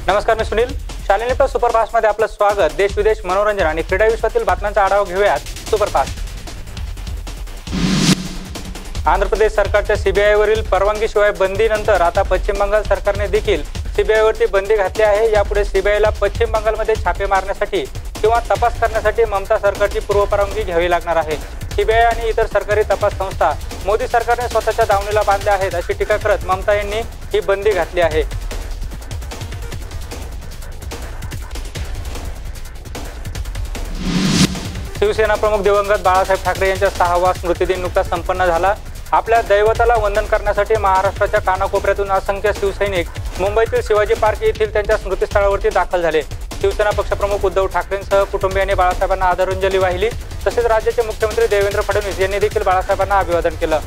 नमस्कार, मी Sunil. Shalini plus superfast मध्ये आपलं स्वागत. देश विदेश, मनोरंजन आणि क्रीडा विश्वातील बातम्यांचा आढावा घेऊयात सुपरफास्ट. आंध्र प्रदेश सरकारच्या सीबीआयवरील परवानगीशिवाय बंदीनंतर आता पश्चिम बंगाल सरकारने देखील सीबीआयवरती बंदी घातली आहे. यापुढे सीबीआयला पश्चिम बंगालमध्ये छापे मारण्यासाठी किंवा तपास करण्यासाठी ममता सरकारची पूर्वपरवानगी घ्यावी लागणार आहे. सीबीआय आणि इतर सरकारी तपास संस्था मोदी सरकारने स्वतःच्या दावणीला बांधल्या आहेत अशी टीका करत ममता यांनी ही बंदी घातली आहे. शिवसेना प्रमुख दिवंगत बाळासाहेब ठाकरे यांचा 6वा स्मृतिदिन नुकताच संपन्न झाला. आपल्या दैवताला वंदन करण्यासाठी महाराष्ट्राच्या कानाकोपऱ्यातून असंख्य शिवसैनिक मुंबईतील शिवाजी पार्क येथील त्यांच्या स्मृतीस्थळावरती दाखल झाले. शिवसेना पक्षप्रमुख उद्धव ठाकरेंसह कुटुंबियांनी बाळासाहेबांना आदरांजली वाहिली. तसेच राज्याचे मुख्यमंत्री देवेंद्र फडणवीस यांनी देखील बाळासाहेबांना अभिवादन केलं.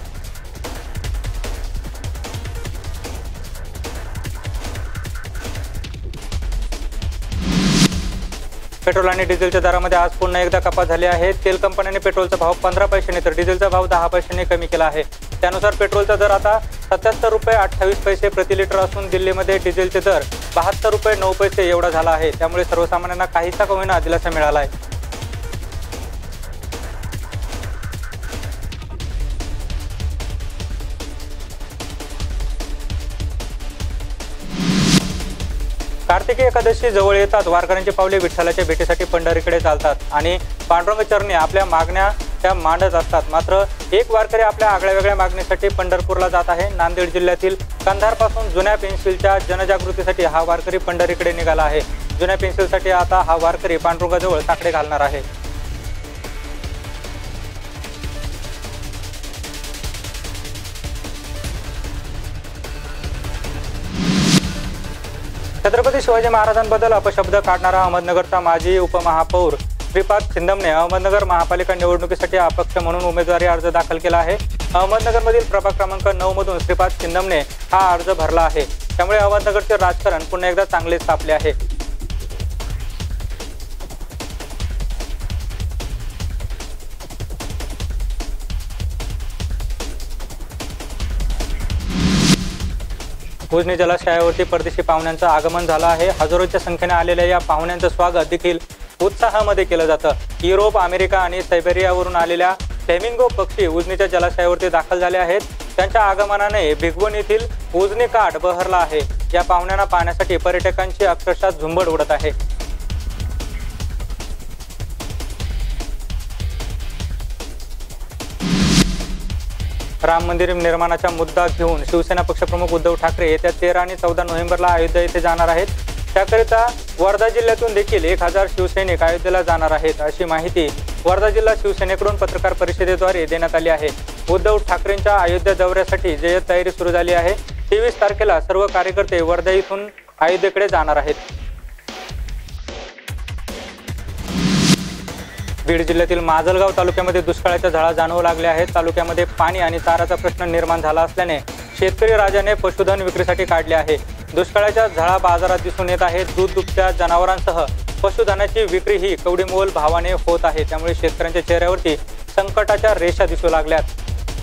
पेट्रोल आणि डिझेलच्या दरामध्ये आज पुन्हा एकदा कपात झाली आहे. तेल कंपन्यांनी पेट्रोलचा भाव 15 पैशांनी तर डिझेलचा भाव 10 पैशांनी कमी केला आहे. त्यानुसार पेट्रोलचा दर आता 77 रुपये 28 पैसे प्रति लिटर असून दिल्लीमध्ये डिझेलचे दर 72 रुपये 9 पैसे एवढा झाला आहे. त्यामुळे सर्वसामान्यांना काहीसा का होईना दिलासा मिळाला आहे. कार्तिकी एकादशी जवळ येतात वारकऱ्यांची पावले विठ्ठलाच्या भेटीसाठी पंढरीकडे चालतात आणि पांडुरंग चरणी आपल्या मागण्या त्या मांडत असतात. मात्र एक वारकरी आपल्या आगळ्या वेगळ्या मागणीसाठी पंढरपूरला जात आहे. नांदेड जिल्ह्यातील कंधारपासून जुन्या पेन्सिलच्या जनजागृतीसाठी हा वारकरी पंढरीकडे निघाला आहे. जुन्या पेन्सिलसाठी आता हा वारकरी पांडुरंगाजवळ साकडे घालणार आहे. छत्रपती शिवाजी महाराजांबद्दल अपशब्द काढणारा अहमदनगरचा माजी उपमहापौर श्रीपाद छिंदमने अहमदनगर महापालिका निवडणुकीसाठी अपक्ष म्हणून उमेदवारी अर्ज दाखल केला आहे. अहमदनगरमधील प्रभाग क्रमांक 9 मधून श्रीपाद छिंदमने हा अर्ज भरला आहे. त्यामुळे अहमदनगरचे राजकारण पुन्हा एकदा चांगलेच तापले आहे. उजनी जलाशयावरती परदेशी पाहुण्यांचं आगमन झालं आहे. हजारोच्या संख्येने आलेल्या या पाहुण्यांचं स्वागत देखील उत्साहामध्ये केलं जातं. युरोप, अमेरिका आणि सायबेरियावरून आलेल्या फ्लेमिंगो पक्षी उजनीच्या जलाशयावरती दाखल झाले आहेत. त्यांच्या आगमनाने भिगवण येथील उजनी काठ बहरला आहे. या पाहुण्यांना पाहण्यासाठी पर्यटकांची अक्षरशः झुंबड उडत आहे. राम मंदिर निर्माणाचा मुद्दा घेऊन शिवसेना पक्षप्रमुख उद्धव ठाकरे येत्या 13 आणि 14 नोव्हेंबरला अयोध्या येथे जाणार आहेत. त्याकरिता वर्धा जिल्ह्यातून देखील 1000 शिवसैनिक अयोध्येला जाणार आहेत अशी माहिती वर्धा जिल्हा शिवसेनेकडून पत्रकार परिषदेद्वारे देण्यात आली आहे. उद्धव ठाकरेंच्या अयोध्या दौऱ्यासाठी जय्यत तयारी सुरू झाली आहे. 23 तारखेला सर्व कार्यकर्ते वर्धा इथून अयोध्येकडे जाणार आहेत. बीड जिल्ह्यातील माजलगाव तालुक्यामध्ये दुष्काळाच्या झळा जाणवू लागल्या आहेत. तालुक्यामध्ये पाणी आणि चाराचा प्रश्न निर्माण झाला असल्याने शेतकरी राजाने पशुधन विक्रीसाठी काढले आहे. दुष्काळाच्या झळा बाजारात दिसून येत आहेत. दूध दुभत्या जनावरांसह पशुधनाची विक्री ही कवडीमोल भावाने होत आहे. त्यामुळे शेतकऱ्यांच्या चेहऱ्यावरती संकटाच्या रेषा दिसू लागल्यात.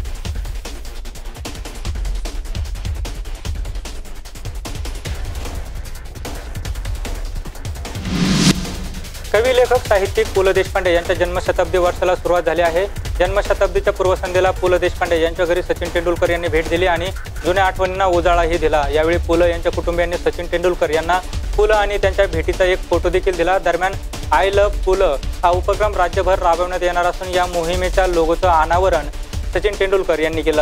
कवी, लेखक, साहित्यिक पु ल देशपांडे यांच्या जन्मशताब्दी वर्षाला सुरुवात झाली आहे. जन्मशताब्दीच्या पूर्वसंध्येला पु ल देशपांडे यांच्या घरी सचिन तेंडुलकर यांनी भेट दिली आणि जुन्या आठवणींना उजाळाही दिला. यावेळी पु ल यांच्या कुटुंबियांनी सचिन तेंडुलकर यांना पु ल आणि त्यांच्या भेटीचा एक फोटो देखील दिला. दरम्यान आय लव्ह पु ल हा उपक्रम राज्यभर राबवण्यात येणार असून या मोहिमेच्या लोगोचं अनावरण सचिन तेंडुलकर यांनी केलं.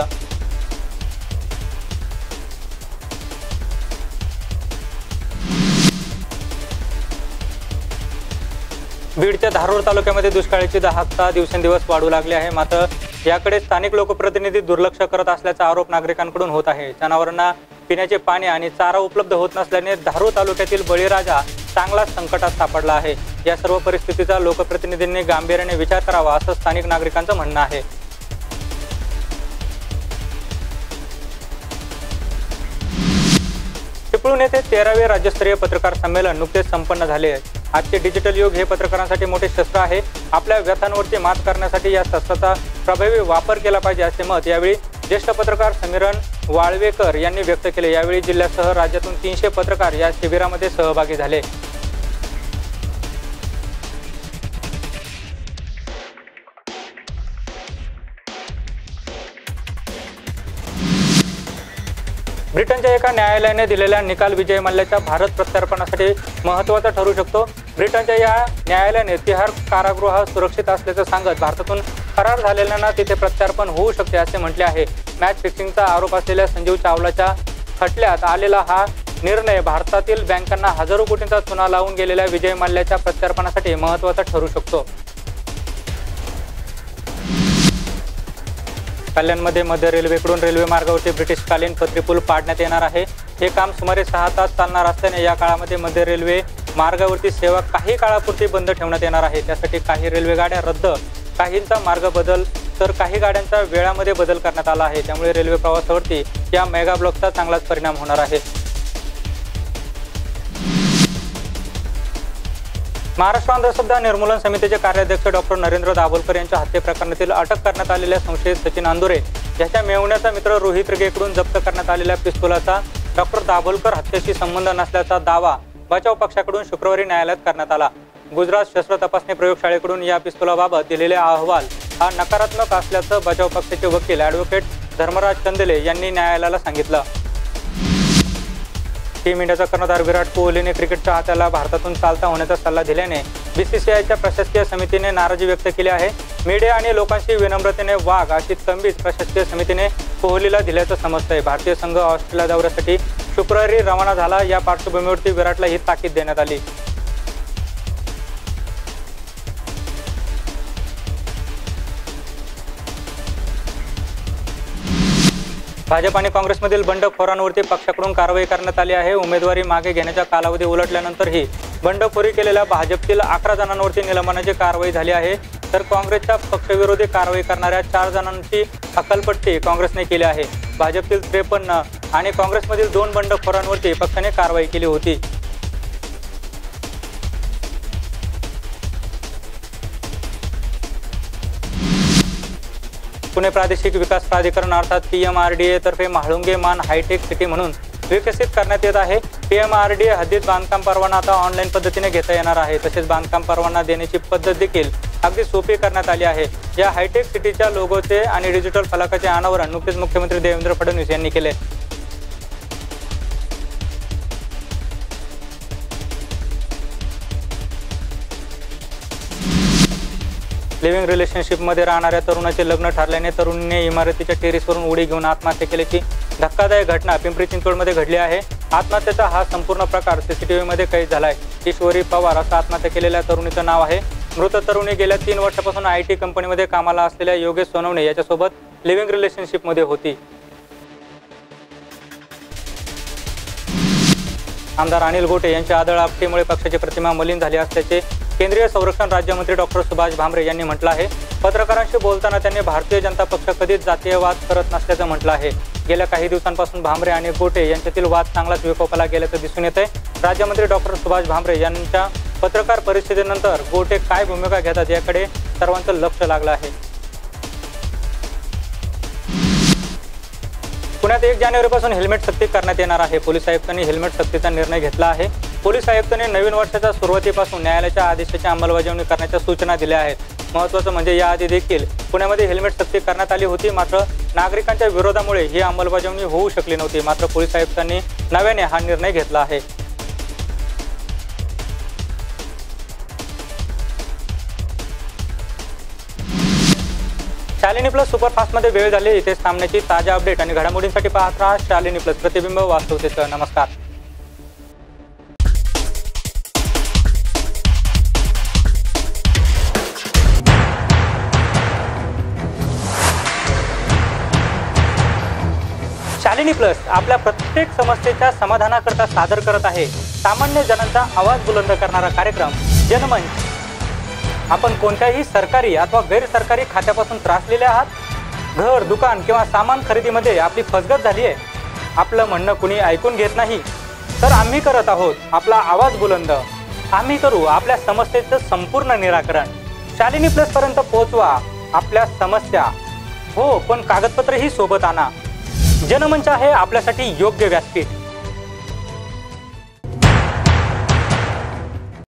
बीडच्या धारूर तालुक्यामध्ये दुष्काळाची दाहकता दिवसेंदिवस वाढू लागली आहे. मात्र याकडे स्थानिक लोकप्रतिनिधी दुर्लक्ष करत असल्याचा आरोप नागरिकांकडून होत आहे. जनावरांना पिण्याचे पाणी आणि चारा उपलब्ध होत नसल्याने धारूर तालुक्यातील बळीराजा चांगलाच संकटात सापडला आहे. या सर्व परिस्थितीचा लोकप्रतिनिधींनी गांभीर्याने विचार करावा असं स्थानिक नागरिकांचं म्हणणं आहे. चिपळूण येथे 13वे राज्यस्तरीय पत्रकार संमेलन नुकतेच संपन्न झाले आहे. आजचे डिजिटल युग हे पत्रकारांसाठी मोठे शस्त्र आहे. आपल्या व्यथांवरती मात करण्यासाठी या शस्त्राचा प्रभावी वापर केला पाहिजे असे मत यावेळी ज्येष्ठ पत्रकार समीरण वाळवेकर यांनी व्यक्त केले। यावेळी जिल्ह्यासह राज्यातून 300 पत्रकार या शिबिरामध्ये सहभागी झाले। ब्रिटनच्या एका न्यायालयाने दिलेला निकाल विजय मल्ल्याच्या भारत प्रत्यार्पणासाठी महत्त्वाचा ठरू शकतो। ब्रिटनच्या या न्यायालयाने तिहार कारागृह सुरक्षित असल्याचं सांगत भारतातून फरार झालेल्यांना तिथे प्रत्यार्पण होऊ शकते असे म्हटले आहे। मॅच फिक्सिंगचा आरोप असलेल्या संजीव चावलाच्या खटल्यात आलेला हा निर्णय भारतातील बँकांना हजारो कोटींचा चुना लावून गेलेल्या विजय मल्ल्याच्या प्रत्यार्पणासाठी महत्त्वाचा ठरू शकतो। कल्याणमध्ये मध्य रेल्वेकडून रेल्वे मार्गावरती ब्रिटिशकालीन पत्री पूल पाडण्यात येणार आहे। हे काम सुमारे 6 तास चालणार असल्याने या काळामध्ये मध्य रेल्वे मार्गावरती सेवा काही काळापुरती बंद ठेवण्यात येणार आहे। त्यासाठी काही रेल्वे गाड्या रद्द, काहींचा मार्ग बदल तर काही गाड्यांच्या वेळामध्ये बदल करण्यात आला आहे। त्यामुळे रेल्वे प्रवासावरती या मेगा ब्लॉकचा चांगलाच परिणाम होणार आहे। महाराष्ट्र अंधश्रद्धा निर्मूलन समितीचे कार्याध्यक्ष डॉक्टर नरेंद्र दाभोलकर यांच्या हत्ये प्रकरणातील अटक करण्यात आलेल्या संशयित सचिन अंदुरे याच्या मेहुण्याचा मित्र रोहित रेगेकडून जप्त करण्यात आलेल्या पिस्तुलाचा डॉक्टर दाभोलकर हत्येशी संबंध नसल्याचा दावा बचाव पक्षाकडून शुक्रवारी न्यायालयात करण्यात आला। गुजरात शस्त्र तपासणी प्रयोगशाळेकडून या पिस्तुलाबाबत दिलेले अहवाल हा नकारात्मक असल्याचं बचाव पक्षाचे वकील ॲडव्होकेट धर्मराज चंदेले यांनी न्यायालयाला सांगितलं। टीम इंडियाचा कर्णधार विराट कोहलीने क्रिकेटच्या हाताला भारतातून चालता होण्याचा सल्ला दिल्याने बीसीसीआयच्या प्रशासकीय समितीने नाराजी व्यक्त केली आहे। मीडिया आणि लोकांशी विनम्रतेने वाग अशी तंबीच प्रशासकीय समितीने कोहलीला दिल्याचं समजतंय। भारतीय संघ ऑस्ट्रेलिया दौऱ्यासाठी शुक्रवारी रवाना झाला। या पार्श्वभूमीवरती विराटला ही ताकीद देण्यात आली। भाजप आणि काँग्रेसमधील बंडखोरांवरती पक्षाकडून कारवाई करण्यात आली आहे। उमेदवारी मागे घेण्याचा कालावधी उलटल्यानंतरही बंडखोरी केलेल्या भाजपतील 11 जणांवरती निलंबनाची कारवाई झाली आहे। तर काँग्रेसच्या पक्षविरोधी कारवाई करणाऱ्या 4 जणांची हकालपट्टी काँग्रेसने केली आहे। भाजपतील 53 आणि काँग्रेसमधील 2 बंडखोरांवरती पक्षाने कारवाई केली होती। पुणे प्रादेशिक विकास प्राधिकरण अर्थात PMRDA तर्फे म्हाळुंगे मान हायटेक सिटी म्हणून विकसित करण्यात येत आहे। PMRDA हद्दीत बांधकाम परवाना आता ऑनलाईन पद्धतीने घेता येणार आहे। तसेच बांधकाम परवाना देण्याची पद्धत देखील अगदी सोपी करण्यात आली आहे। या हायटेक सिटीच्या लोगोचे आणि डिजिटल फलकाचे अनावरण नुकतेच मुख्यमंत्री देवेंद्र फडणवीस यांनी केले। लिव्हिंग रिलेशनशिपमध्ये राहणाऱ्या तरुणाचे लग्न ठरल्याने तरुणीने इमारतीच्या टेरेसवरून उडी घेऊन आत्महत्या केल्याची धक्कादायक घटना पिंपरी चिंचवडमध्ये घडली आहे। आत्महत्येचा हा संपूर्ण प्रकार सीसीटीव्हीमध्ये कैद झालाय। ईश्वरी पवार असं आत्महत्या केलेल्या तरुणीचं नाव आहे। मृत तरुणी गेल्या 3 वर्षापासून IT कंपनीमध्ये कामाला असलेल्या योगेश सोनवणे याच्यासोबत लिव्हिंग रिलेशनशिपमध्ये होती। आमदार अनिल गोटे यांच्या आदळ आपटेमुळे पक्षाची प्रतिमा मलिन झाली असल्याचे केंद्रीय संरक्षण राज्यमंत्री डॉक्टर सुभाष भामरे यांनी म्हटलं आहे। पत्रकारांशी बोलताना त्यांनी भारतीय जनता पक्ष कधीच जातीयवाद करत नसल्याचं म्हटलं आहे। गेल्या काही दिवसांपासून भामरे आणि गोटे यांच्यातील वाद चांगलाच विकोपाला गेल्याचं दिसून येत आहे। राज्यमंत्री डॉक्टर सुभाष भामरे यांच्या पत्रकार परिषदेनंतर गोटे काय भूमिका घेतात याकडे सर्वांचं लक्ष लागलं आहे। पुण्यात 1 जानेवारीपासून हेल्मेट सक्ती करण्यात येणार आहे। पोलीस आयुक्तांनी हेल्मेट सक्तीचा निर्णय घेतला आहे। पोलीस आयुक्तांनी नवीन वर्षाच्या सुरुवातीपासून न्यायालयाच्या आदेशाची अंमलबजावणी करण्याच्या सूचना दिल्या आहेत। महत्त्वाचं म्हणजे याआधी देखील पुण्यामध्ये हेल्मेट सक्ती करण्यात आली होती, मात्र नागरिकांच्या विरोधामुळे ही अंमलबजावणी होऊ शकली नव्हती। मात्र पोलीस आयुक्तांनी नव्याने हा निर्णय घेतला आहे। शालिनी प्लस सुपरफास्टमध्ये वेळ झाली। इथे सामन्याची ताजा अपडेट आणि घडामोडींसाठी पाहत राहा शालिनी प्लस, प्रतिबिंब वास्तवतेचं। नमस्कार। शालिनी प्लस आपल्या प्रत्येक समस्येच्या समाधानाकरता सादर करत आहे सामान्य जनांचा आवाज बुलंद करणारा कार्यक्रम जनमंच। आपण कोणत्याही सरकारी अथवा गैरसरकारी खात्यापासून त्रासलेले आहात? घर, दुकान किंवा सामान खरेदीमध्ये आपली फसगत झाली आहे, आपलं म्हणणं कुणी ऐकून घेत नाही, तर आम्ही करत आहोत आपला आवाज बुलंद। आम्ही करू आपल्या समस्येचं संपूर्ण निराकरण। शालिनी प्लस पर्यंत पोहोचवा आपल्या समस्या। हो, पण कागदपत्रही सोबत आणा. जनमंच आहे आपल्यासाठी योग्य व्यासपीठ.